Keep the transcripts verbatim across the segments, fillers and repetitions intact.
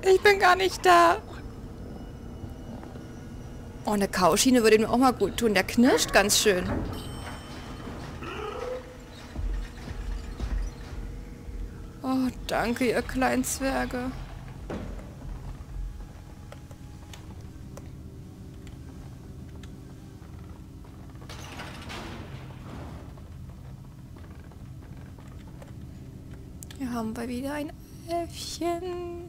Ich bin gar nicht da. Oh, eine Kauschiene würde ihm auch mal gut tun. Der knirscht ganz schön. Oh, danke, ihr kleinen Zwerge. Hier haben wir wieder ein Äffchen.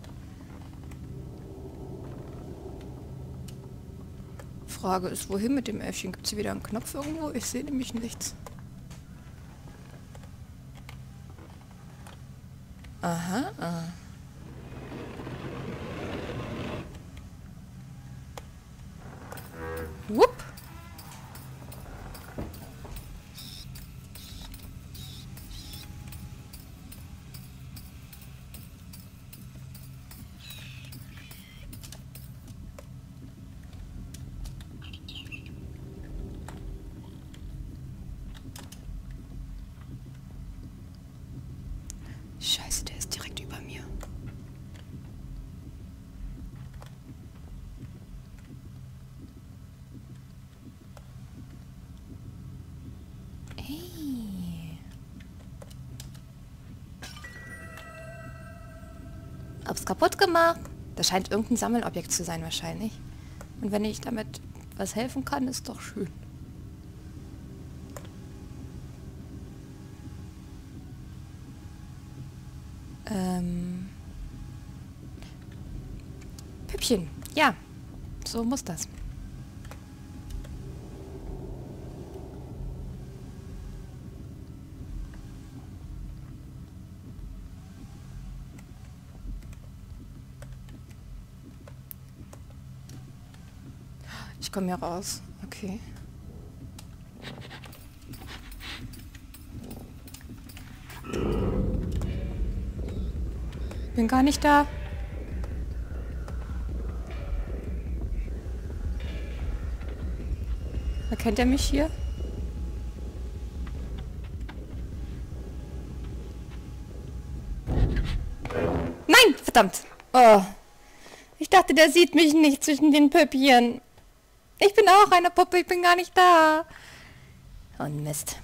Frage ist, wohin mit dem Äffchen? Gibt es hier wieder einen Knopf irgendwo? Ich sehe nämlich nichts. Aha. Ah. Wupp. Scheiße, der ist direkt über mir. Hey. Hab's kaputt gemacht. Das scheint irgendein Sammelobjekt zu sein wahrscheinlich. Und wenn ich damit was helfen kann, ist doch schön. Ähm. Püppchen. Ja, so muss das. Ich komme hier raus. Okay. Bin gar nicht da. Erkennt er mich hier? Nein! Verdammt! Oh. Ich dachte, der sieht mich nicht zwischen den Püppchen. Ich bin auch eine Puppe, ich bin gar nicht da. Oh Mist.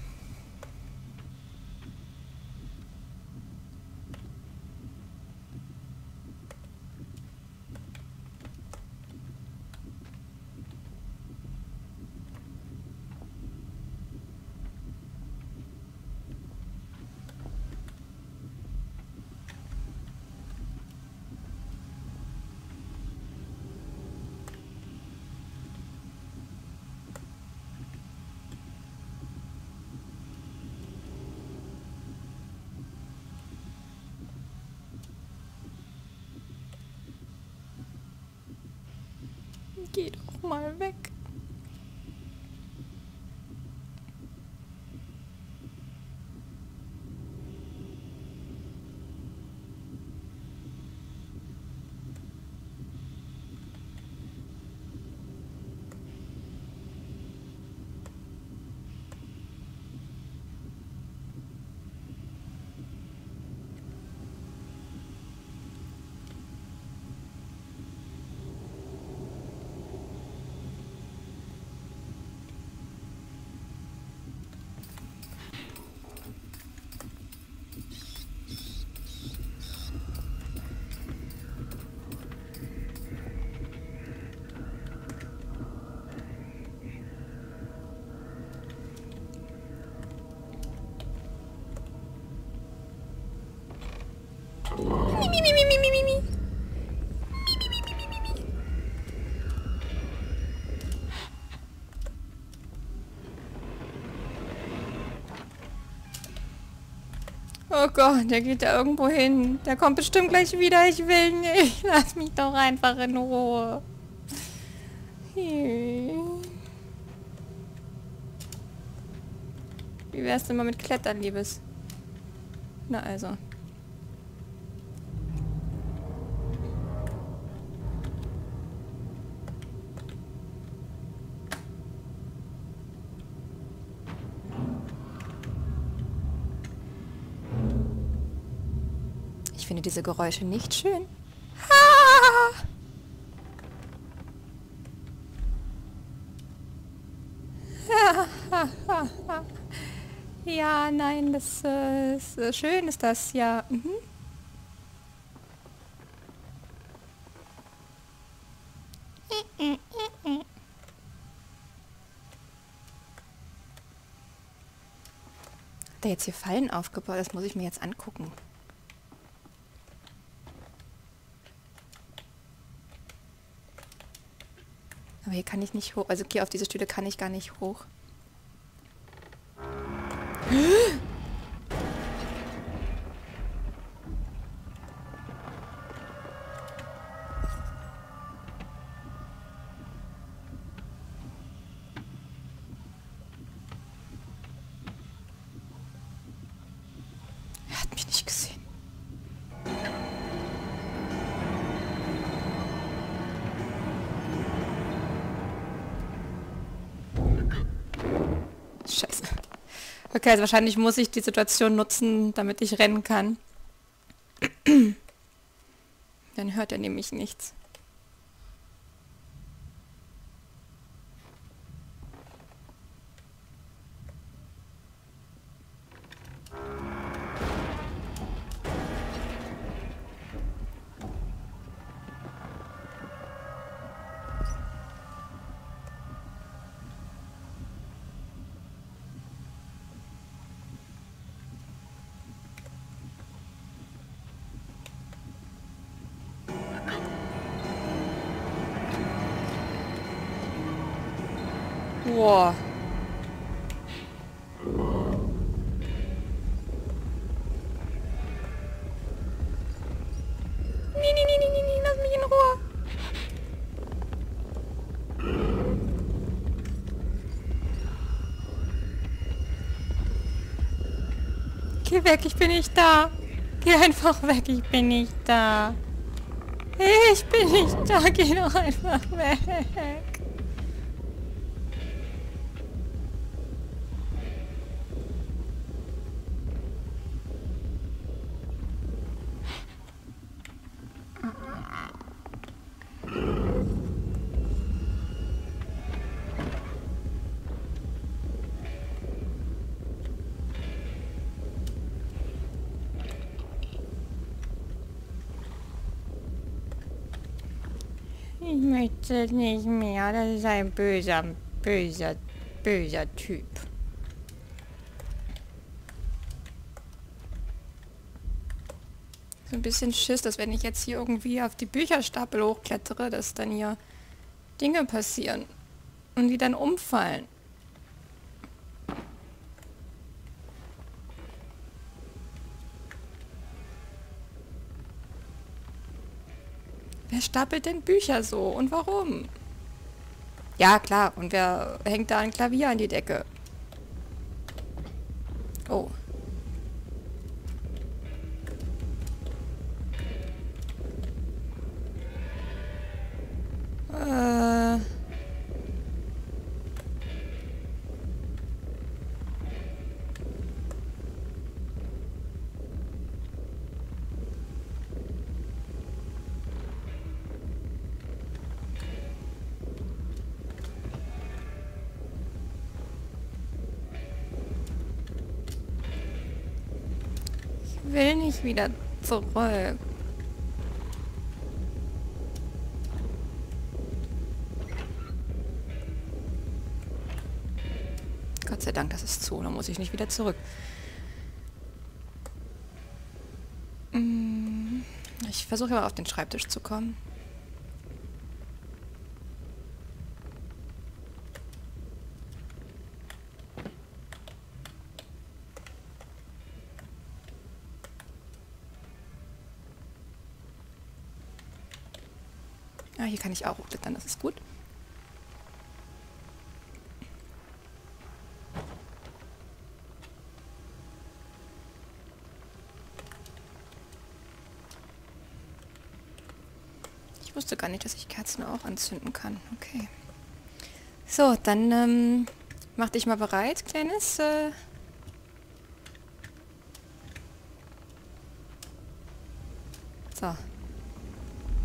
Geh doch mal weg. Oh Gott, der geht da irgendwo hin. Der kommt bestimmt gleich wieder. Ich will nicht. Lass mich doch einfach in Ruhe. Wie wär's denn mal mit Klettern, Liebes? Na also. Ich finde diese Geräusche nicht schön. Ah! Ja, nein, das äh, ist äh, schön, ist das, ja. Mhm. Hat der jetzt hier Fallen aufgebaut? Das muss ich mir jetzt angucken. Aber hier kann ich nicht hoch. Also hier auf diese Stühle kann ich gar nicht hoch. Er hat mich nicht gesehen. Scheiße. Okay, also wahrscheinlich muss ich die Situation nutzen, damit ich rennen kann. Dann hört er nämlich nichts. Boah. Nee, nee, nee, nee, nee, nee, lass mich in Ruhe. Geh weg, ich bin nicht da. Geh einfach weg, ich bin nicht da. Ich bin nicht da, geh doch einfach weg. Ich möchte nicht mehr. Das ist ein böser, böser, böser Typ. So ein bisschen Schiss, dass wenn ich jetzt hier irgendwie auf die Bücherstapel hochklettere, dass dann hier Dinge passieren und die dann umfallen. Wer stapelt denn Bücher so und warum? Ja, klar. Und wer hängt da ein Klavier an die Decke? Oh. Äh... Ich will nicht wieder zurück. Gott sei Dank, das ist zu. Dann muss ich nicht wieder zurück. Ich versuche mal auf den Schreibtisch zu kommen. Ah, hier kann ich auch hochklettern, das ist gut. Ich wusste gar nicht, dass ich Kerzen auch anzünden kann. Okay. So, dann ähm, mach dich mal bereit, Kleines. Äh so.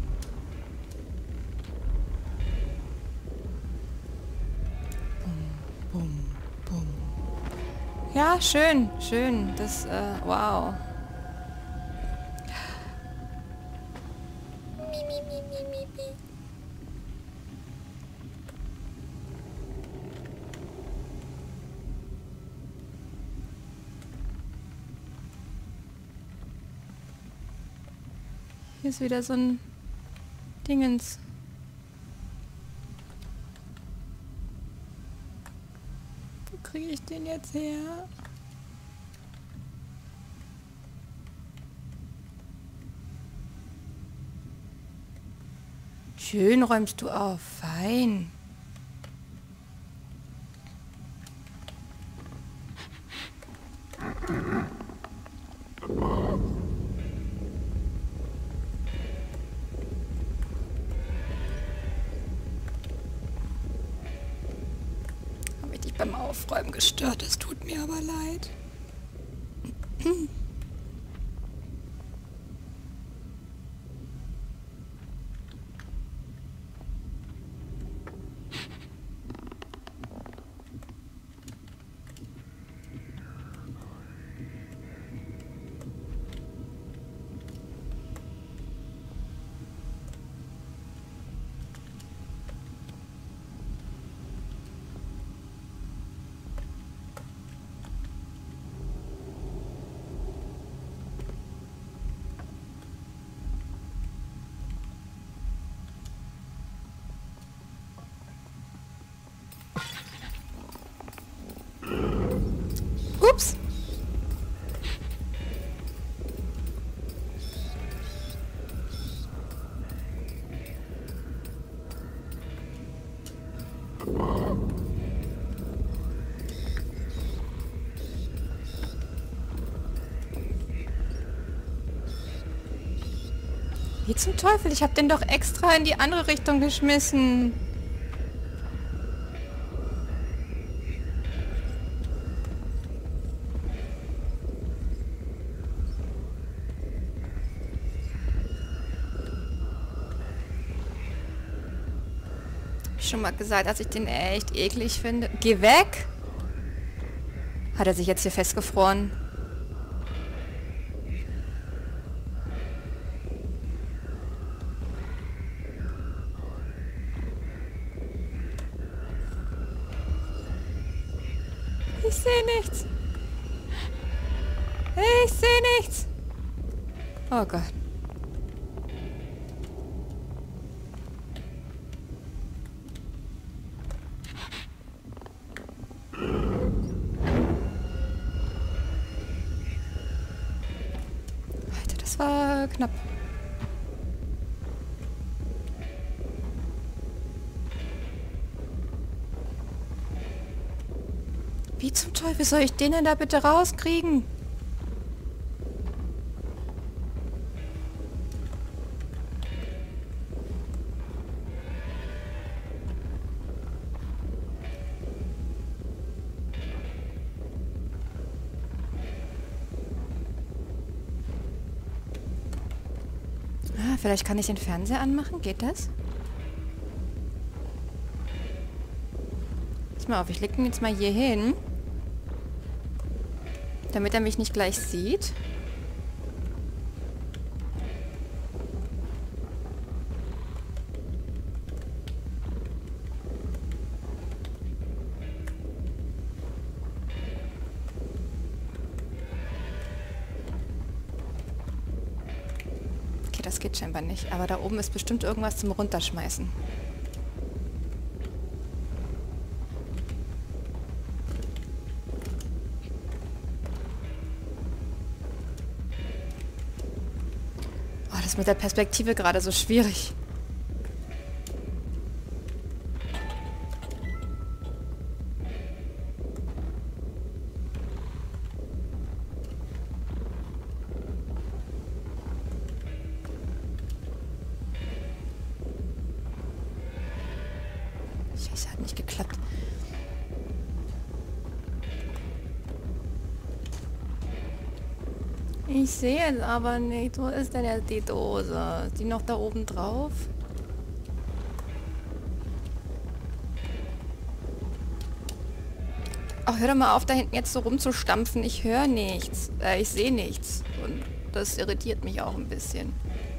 Ja, schön, schön. Das, äh, wow. Mi, mi, mi, mi, mi, mi. Hier ist wieder so ein Dingens. Wo kriege ich den jetzt her? Schön räumst du auf. Fein. Habe ich dich beim Aufräumen gestört? Es tut mir aber leid. Ups. Wie zum Teufel? Ich habe den doch extra in die andere Richtung geschmissen. Hab ich schon mal gesagt, dass ich den echt eklig finde. Geh weg! Hat er sich jetzt hier festgefroren? Ich sehe nichts. Ich sehe nichts. Oh Gott. Alter, das war knapp. Wie zum Teufel soll ich den denn da bitte rauskriegen? Ah, vielleicht kann ich den Fernseher anmachen. Geht das? Pass mal auf, ich leg ihn jetzt mal hier hin. Damit er mich nicht gleich sieht. Okay, das geht scheinbar nicht. Aber da oben ist bestimmt irgendwas zum Runterschmeißen. Das ist mit der Perspektive gerade so schwierig. Scheiße, hat nicht geklappt. Ich sehe es aber nicht. Wo ist denn jetzt die Dose? Ist die noch da oben drauf? Ach, hör doch mal auf, da hinten jetzt so rumzustampfen. Ich höre nichts. Äh, ich sehe nichts. Und das irritiert mich auch ein bisschen.